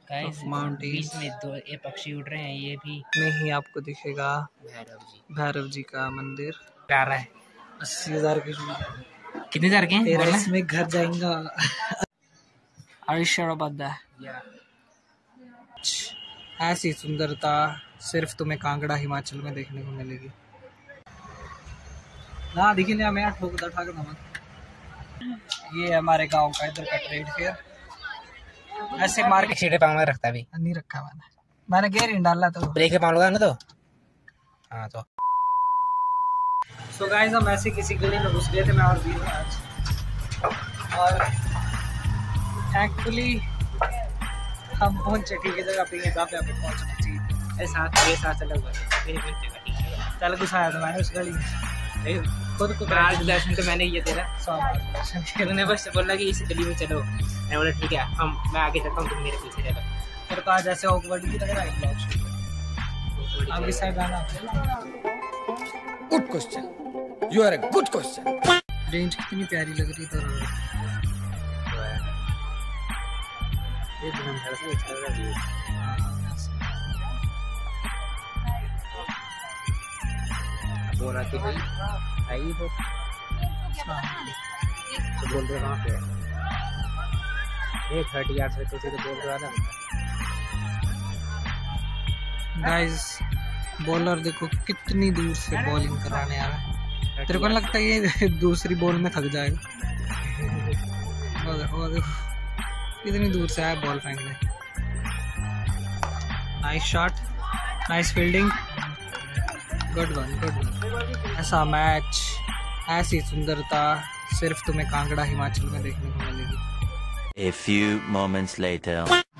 Guys mountains में दो ये पक्षी उड़ रहे हैं, ये भी में ही आपको दिखेगा भैरव जी का मंदिर। आ रहा है 80,000 के कितने हजार के तेरा इसमें घर जाएगा। Are you sure about that? ऐसी सुंदरता सिर्फ तुम्हें कांगड़ा हिमाचल में देखने को मिलेगी। ना देखिए ना, मैं ठोकता ठाकता मत। ये हमारे गांव का इधर का ट्रेड फेयर। ऐसे मार के सीधे पाँव में रखता भी नहीं रखा मैंने गेयर नहीं डाला तो ब्रेक पे पाँव लगा ना तो हाँ तो। सो गाइस हम ऐसे किसी गली में घुस गए थे, मैं और भी आज, और थैंकफुली हम पहुंचे ठीक है जगह पे, जहाँ पे हमें पहुंचना चाहिए। ऐसा चला हुआ चल गुस्सा आया था मैंने उस गली में, खुद को दर्शन तो मैंने ये तेरा उन्होंने बस बोला कि इस गली में चलो, मैं बोला ठीक है मैं आगे चलता हूँ तुम मेरे पीछे चलो। फिर तो आज ऐसे ऑकवर्ड भी लग रहा है ब्लॉग शूट। अब इस साइड आना। Good question, you are a good question. Range कितनी प्यारी लग रही थी। बोला कि भाई आई तो बोल रहे वहाँ पे 30 यार्ड से तो बोल रहा था। गाइस बॉलर देखो कितनी दूर से बॉलिंग कराने आ रहा है। तेरे को लगता है ये दूसरी बॉल में थक जाएगा? देखो कितनी दूर से आया बॉल फेंकने। Nice shot, nice fielding, good one. ऐसा मैच, ऐसी सुंदरता सिर्फ तुम्हें कांगड़ा हिमाचल में देखने को मिलेगी। A few moments later.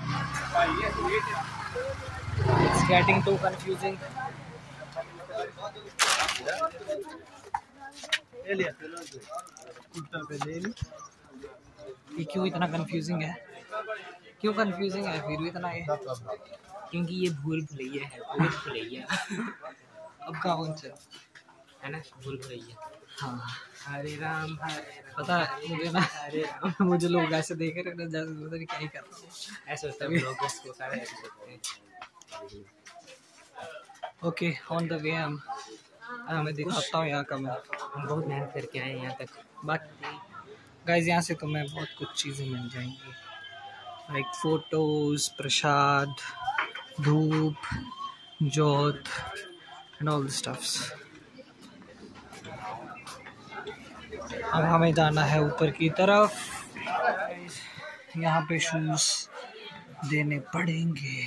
It's getting too confusing. ये क्यों इतना कंफ्यूजिंग है? क्यों कंफ्यूजिंग है फिर भी इतना ये? क्योंकि ये भूल भुलैया है। अब कौन सा है ना, भूल भुलैया। हाँ हरे राम पता है मुझे ना, हरे राम मुझे लोग ऐसे देख रहे हैं जैसे पता नहीं क्या ही कर रहा हूँ। ऐसे होता है लोग इसको सारे ऐसे करते हैं। ओके ऑन द वे मैं दिखाता हूँ यहाँ का। मैं हम बहुत मेहनत करके आए यहाँ तक। बाकी गाइस यहाँ से तुम्हें बहुत कुछ चीज़ें मिल जाएंगी, लाइक फोटोज, प्रसाद, धूप, जोत एंड ऑल द स्टफ्स। अब हमें जाना है ऊपर की तरफ। यहाँ पे शूज देने पड़ेंगे।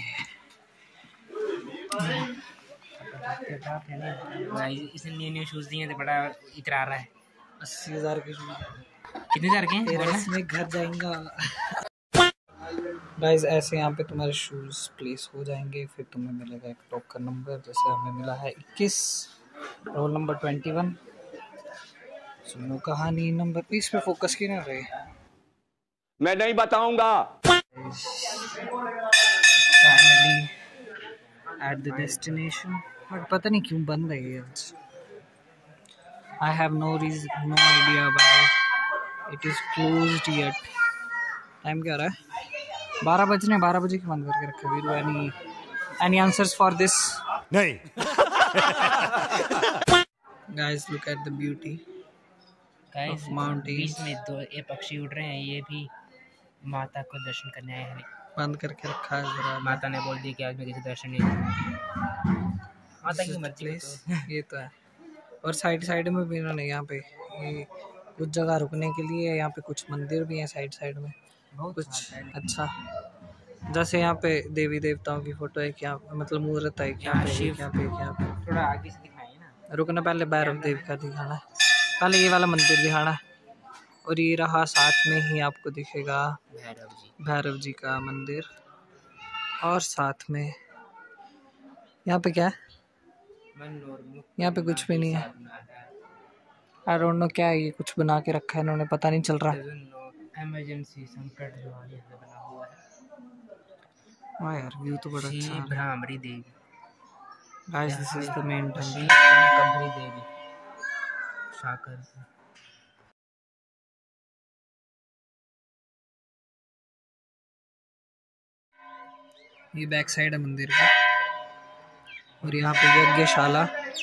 इसने न्यू शूज दिए थे, बड़ा इतरा रहा है। 80,000 के शूज। कितने हजार के हैं? इसमें घर जाएगा। गाइस ऐसे यहाँ पे तुम्हारे शूज प्लेस हो जाएंगे, फिर तुम्हें मिलेगा एक टोकन नंबर। जैसे हमें मिला है 21, रोल नंबर 21। सुनो कहानी नंबर 20 पे फोकस क्यों ना रहे? मैं नहीं बताऊंगा। Finally at the destination, but पता नहीं क्यों बंद है ये आज। I have no idea why it is closed yet. Time क्या हो रहा है? 12 बजने, 12 बजे क्यों बंद करके रखा? Veeru any answers for this? नहीं। Guys look at the beauty. Guys mountains में दो ये पक्षी उड़ रहे हैं, ये भी माता को दर्शन करने आए हैं। बंद करके रखा है जरा। माता ने बोल दी कि आज मैं किसी दर्शन नहीं करूंगी। माता की मर्जी तो। ये तो है। और साइड में भी इन्होंने यहाँ पे ये कुछ जगह रुकने के लिए, यहाँ पे कुछ मंदिर भी हैं साइड में कुछ। अच्छा जैसे यहाँ पे देवी देवताओं की फोटो है क्या, मतलब मूर्त है क्या पे, यहाँ पे थोड़ा आगे से दिखाइए ना। रुकना, पहले भैरव देव का दिखाना है, पहले ये वाला मंदिर दिखाना है। और ये रहा साथ में ही आपको दिखेगा भैरव जी का मंदिर। और साथ में यहाँ पे क्या है? यहाँ पे कुछ भी नहीं है। आई डोंट नो क्या है ये, कुछ बना के रखा है इन्होंने, पता नहीं चल रहा। इमरजेंसी संकट जो बना हुआ है। वाह यार व्यू तो बड़ा अच्छा है। Bhramari Devi. Guys this is the main temple. कबरी देवी शाकर। ये बैक साइड है मंदिर का। और यहाँ पे यज्ञशाला,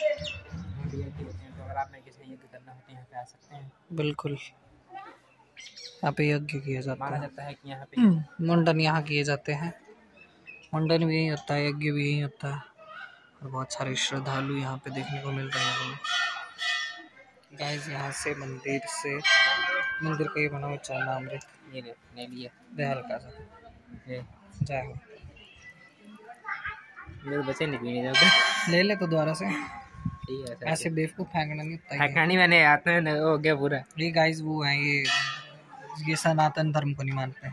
अगर आपने किसी यज्ञ करना होता है यहाँ पे आ सकते हैं। बिल्कुल यहाँ पे यज्ञ किया जाता माना है। जाता है कि यहाँ पे मुंडन यहाँ किए जाते हैं। मुंडन भी यहीं होता है, यज्ञ भी यहीं होता है। और बहुत सारे श्रद्धालु यहाँ पे देखने को मिल रहे हैं हमें। गाइस यहाँ से मंदिर का ये बना हुआ चरणामृत ये ले लिया दे हल्का सा ये जय हो। मेरे बच्चे नहीं पीने जाते। ले ले तो दोबारा से, ठीक है ऐसे बेवकूफ फेंकना नहीं होता है। कहानी मैंने आते हैं हो गया पूरा। ये गाइस वो हैं, ये सनातन धर्म को नहीं मानते।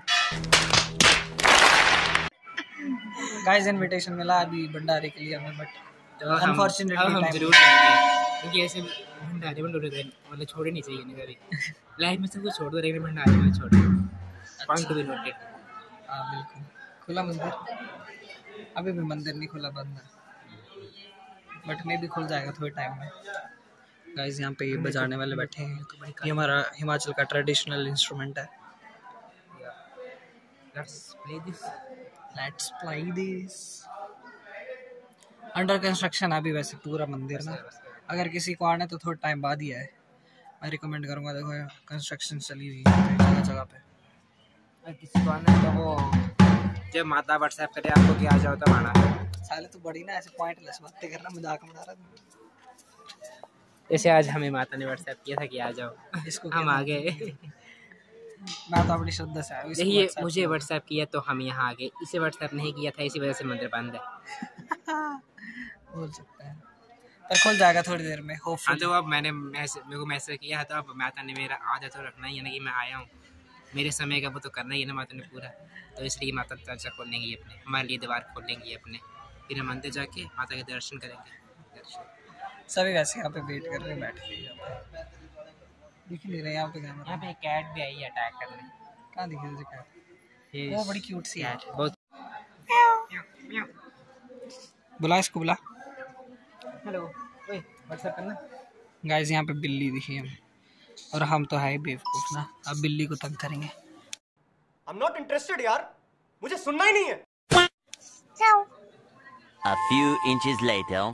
गाइस इनविटेशन मिला अभी भंडारे के लिए हमें, बट अनफॉर्चुनेटली हम जरूर जाएंगे क्योंकि ऐसे भंडारे मतलब छोड़े नहीं चाहिए ना कभी लाइफ में सब कुछ छोड़ दो, लेकिन भंडारे में छोड़ दो। Point to be noted. हाँ बिल्कुल। खुला मंदिर, अभी भी मंदिर नहीं खुला, बंद है, बट मे भी खुल जाएगा थोड़े टाइम में। गाइस यहाँ पे ये बजाने वाले बैठे हैं, ये हमारा हिमाचल का ट्रेडिशनल इंस्ट्रूमेंट है। Let's play this. Under construction अभी वैसे पूरा मंदिर ना, अगर किसी को आना है तो थोड़ा टाइम बाद ही आए। मैं रिकमेंड करूँगा, देखो कंस्ट्रक्शन चली हुई है जगह जगह पे। अगर किसी को आना है तो वो जब माता व्हाट्सएप करे आपको कि आ जाओ तब आना। साले तू बड़ी ना ऐसे पॉइंटलेस बातें करना, मजाक बना रहा था। जैसे आज हमें माता ने व्हाट्सएप किया था कि आ जाओ, इसको हम आ गए। मैं तो बड़ी श्रद्धा से आया। देखिए मुझे व्हाट्सएप किया तो हम यहाँ आ गए, इसे व्हाट्सएप नहीं किया था, इसी वजह से मंदिर बंद है। बोल सकते हैं, पर खुल जाएगा थोड़ी देर में हाँ होपफुली। तो अब मेरे को मैसेज किया है तो अब माता ने मेरा आधा तो रखना ही है ना कि मैं आया हूँ, मेरे समय का वो तो करना ही है ना माता ने पूरा। तो इसलिए माता दरवाजा खोलेंगी अपने, हमारे लिए द्वार खोलेंगी अपने, फिर हम मंदिर जाके माता के दर्शन करेंगे। सभी वैसे यहाँ पे वेट कर रहे हैं बैठ के। दिख नहीं रहे यहाँ पे कैमरा। यहाँ पे कैट भी आई है अटैक करने। कहाँ दिखे मुझे कैट? वो बड़ी क्यूट सी है। बहुत। बुला इसको, बुला। हेलो ओए व्हाट्सएप करना। गाइस यहाँ पे बिल्ली दिखी हमें, और हम तो है बेवकूफ ना, अब बिल्ली को तंग करेंगे। I'm not interested यार, मुझे सुनना ही नहीं है। A few inches later.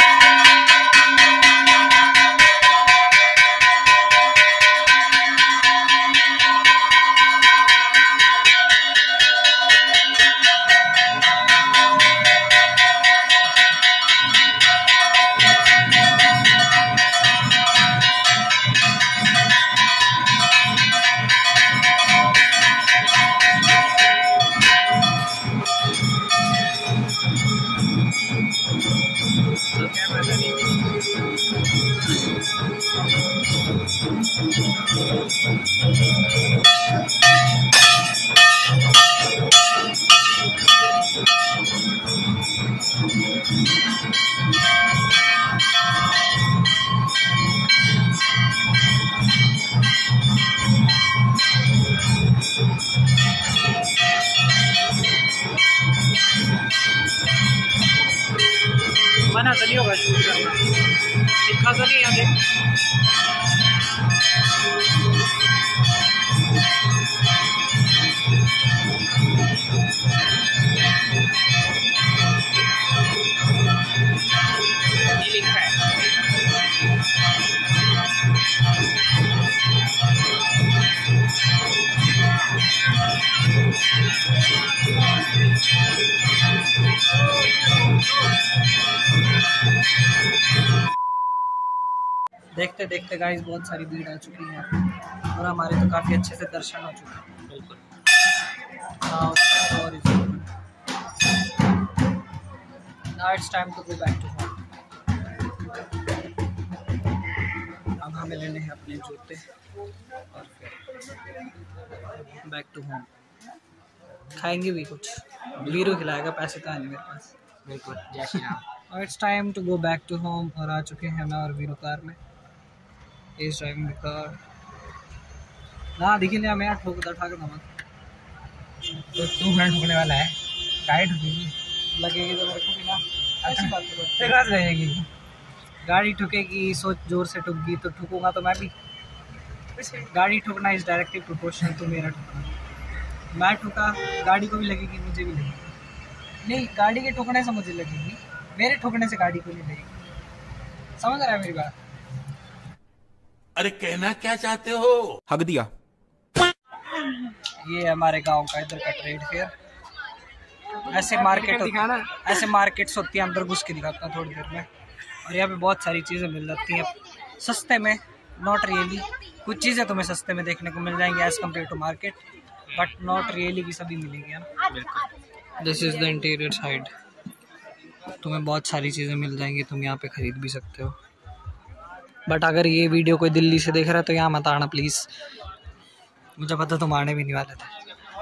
मना तो नहीं होगा शूट करना, लिखा तो नहीं आगे। देखते देखते गाइस बहुत सारी भीड़ आ चुकी है और हमारे तो काफ़ी अच्छे से दर्शन हो चुके हैं। बिल्कुल। Now it's time to go back to home. अब हमें लेने हैं अपने जूते और फिर बैक टू होम। खाएंगे भी कुछ, वीरू खिलाएगा, पैसे तो नहीं मेरे पास। बिल्कुल, जय श्री राम। और it's time to go back to home. और आ चुके हैं मैं और वीरू कार में। इस ड्राइविंग द कार ना दिखी नहीं, मैं ठोक ठाक दमा तो 2 मिनट होने वाला है, टाइट होगी लगेगी तो मेरे को भी ना। ऐसी बात फिर रात रहेगी। गाड़ी ठुकेगी, सोच जोर से ठुकगी तो ठुकूंगा तो मैं भी। गाड़ी ठुकना इज डायरेक्टली प्रोपोर्शनल टू मेरा ठुकना। मैं ठुका, गाड़ी को भी लगेगी, मुझे भी लगेगी। नहीं, गाड़ी के ठोकने से मुझे लगेगी, मेरे ठोकने से गाड़ी को नहीं लगेगी। समझ रहा है मेरी बात? अरे कहना क्या चाहते हो? हक दिया। ये हमारे गांव का इधर का ट्रेड फेयर। ऐसे मार्केट होती है, अंदर घुस के दिखाता हूँ थोड़ी देर में। और यहाँ पे बहुत सारी चीज़ें मिल जाती हैं सस्ते में, नॉट रियली। कुछ चीज़ें तुम्हें सस्ते में देखने को मिल जाएंगी as compare to market, but not really की सभी मिलेंगी, है ना। This is the interior side. तुम्हें बहुत सारी चीज़ें मिल जाएंगी, तुम यहाँ पे खरीद भी सकते हो। बट अगर ये वीडियो कोई दिल्ली से देख रहा है तो यहाँ मत आना प्लीज़, मुझे पता तुम आने भी नहीं वाले थे।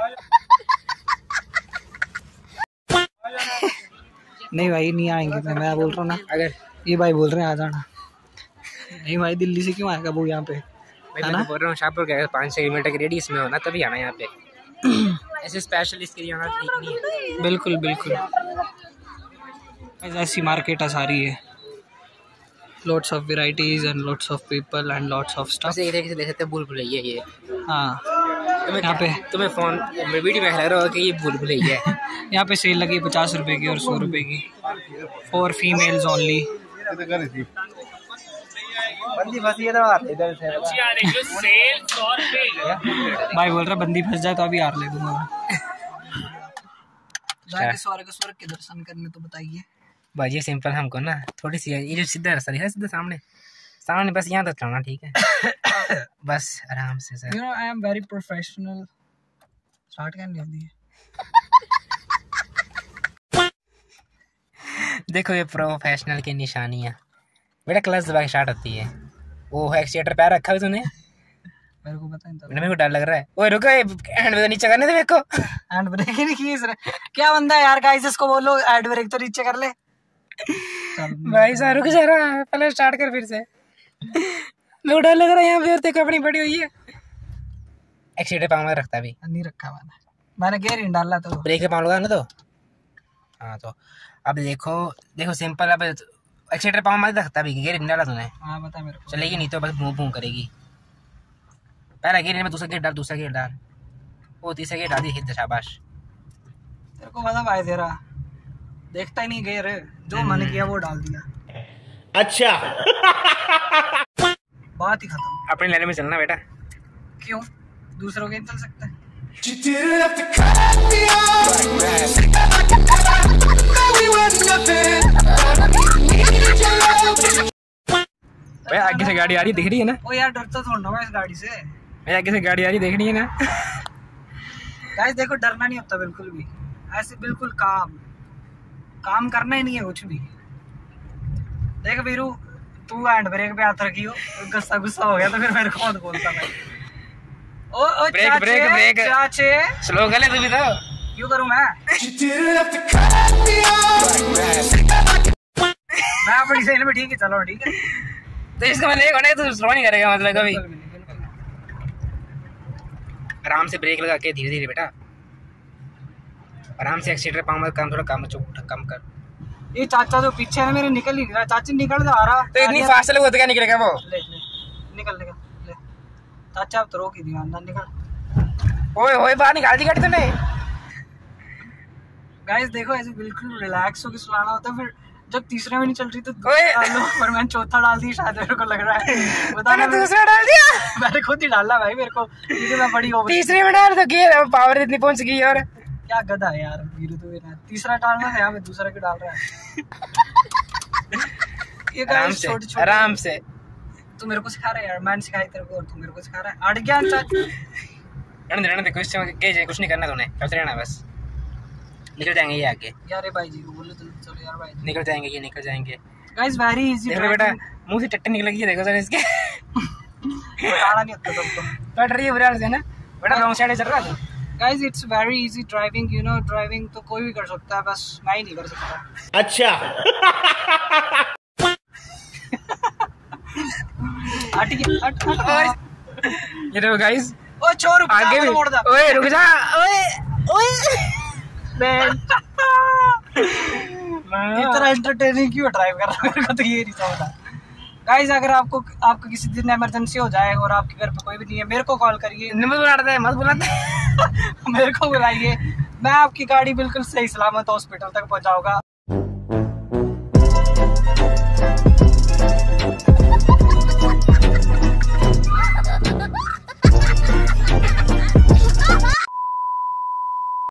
नहीं भाई, नहीं आएंगे, मैं बोल रहा हूँ ना। अगर ये भाई बोल रहे हैं आ जाना, नहीं भाई दिल्ली से क्यों आएगा वो यहाँ पे, है ना। बोल रहा हूँ शाहपुर के 500 किलोमीटर के रेडियस में होना तभी आना यहाँ पे। ऐसे स्पेशलिस्ट के लिए आना ठीक नहीं है। बिल्कुल बिल्कुल। ऐसी मार्केट सारी है, lots of varieties and lots of people and lots of stuff। एक तरीके से देख सकते हैं भूल भुलैया ये। हाँ, यहाँ पे तुम्हें फोन वीडियो में लग रहा होगा कि ये भूल भुलैया है। यहाँ पे सेल लगी 50 रुपए की और 100 रुपए की, फॉर फीमेल्स ओनली। भाई बोल रहा बंदी फंस जाए तो अभी हार ले दूंगा। जाके स्वर्ग के दर्शन करने तो बताइए भाई। ये सिंपल हमको ना थोड़ी सी ये जो सीधा रास्ता है, सीधा सामने बस यहाँ तक चलना, ठीक है। बस आराम से sir. You know, I am very professional। Start करने लग दी। देखो ये प्रोफेशनल की निशानियाँ बेटा, क्लच दबा के स्टार्ट होती है। वो एक्सीलेटर पैर रखा है तूने? मेरे को पता नहीं था। मेरे को डर लग रहा है। ओए रुको, हैंड ब्रेक नीचे करने दे मेरे को। हैंड ब्रेक ही नहीं की इसने। क्या बंदा है यार, गाइस इसको बोलो हैंड ब्रेक तो नीचे कर ले। भाई साहब रुक जा रहा है, पहले स्टार्ट कर फिर से। मेरे को डर लग रहा है, यहाँ पे औरतें अपनी पड़ी हुई है। एक्सीलेटर पाँव में रखता भी नहीं रखा मैंने गेयर ही डाला तो ब्रेक पे पाँव लगा ना तो। हाँ तो अब देखो सिंपल। अब एक्सीलेटर पाँव में रखता भी, गेयर डाला तूने? हाँ बता मेरे को। चलेगी नहीं तो बस भूं भूं करेगी। पहला गेयर में दूसरा गेयर डाल, वो तीसरा गेयर डाल दी, शाबाश। तेरे को पता भाई, तेरा देखता ही नहीं गेयर, जो मन किया वो डाल दिया। अच्छा। बात ही खत्म। अपने लाइन में चलना बेटा। क्यों? दूसरों के चल सकता है। भाई आगे से गाड़ी आ रही दिख रही है ना? ओ यार डरता थोड़ा मैं इस गाड़ी से। भाई आगे से गाड़ी आ रही देख रही है ना? गाइस देखो, डरना नहीं होता बिल्कुल भी, ऐसे बिल्कुल काम करना ही नहीं है कुछ भी। देख वीरू, तू हैंड ब्रेक पे हाथ रखी हो, गुस्सा हो गया तो फिर मेरे को मत बोलता भाई। ओ ब्रेक चाचे स्लो कर ले तू भी तो। क्यों करूं मैं अपनी साइड में ठीक है, चलो ठीक है। तो इसका मतलब तो स्लो नहीं करेगा मतलब कभी। आराम से ब्रेक लगा के धीरे बेटा, आराम से एक्सीलेटर पाँव में थोड़ा कम कर। ये चाचा जो पीछे है मेरे निकल ही नहीं रहा। चाची निकल जा रहा तो इतनी फास्ट चले तो क्या निकलेगा वो? निकल ले चाचा, अब तो रोक ही दिया, अंदर निकल। ओए बाहर निकाल दी गाड़ी तूने। गाइस देखो, ऐसे बिल्कुल रिलैक्स होकर चलाना होता है। फिर जब तीसरे में नहीं चल रही तो डाल लो, पर मैंने चौथा डाल दी शायद, मेरे को लग रहा है। बताना दूसरा डाल दिया? मैंने खुद ही डाला भाई, मेरे को मैं बड़ी हो तीसरे में डाल तो गियर पावर इतनी पहुंच गई। और क्या गधा है यार वीरू, तो तीसरा डालना था, यहाँ पे दूसरा क्यों डाल रहा है? ये गाइस छोटे आराम से तू मेरे को सिखा रहा है यार, मैंने सिखाई तेरे को और तू मेरे को सिखा रहा है। अड़ गया चाचा। रहने दे कुछ नहीं करना तूने, चलते रहना बस। निकल जाएंगे ये आगे। यार भाई जी को बोलो तो चलो यार भाई, निकल जाएंगे। Guys very easy. देखो बेटा मुंह से टट्टी निकल गई, देखो सर इसके। बताना नहीं होता तुमको, कट रही है बुरा से ना बेटा, रॉन्ग साइड चल रहा है। Guys it's very easy driving, you know. Driving तो कोई भी कर सकता है, बस मैं ही नहीं कर सकता। अच्छा। ये देखो गाइस, ओ चोर आगे भी मोड़ दा। ओए रुक जा, ओए इतना एंटरटेनिंग क्यों ड्राइव कर रहा है, मेरे को तो ये नहीं समझ। गाइस अगर आपको किसी दिन इमरजेंसी हो जाए और आपके घर पे कोई भी नहीं है, मेरे को कॉल करिए। मत बुलाते मेरे को बुलाइए, मैं आपकी गाड़ी बिल्कुल सही सलामत हॉस्पिटल तक पहुंचाऊंगा।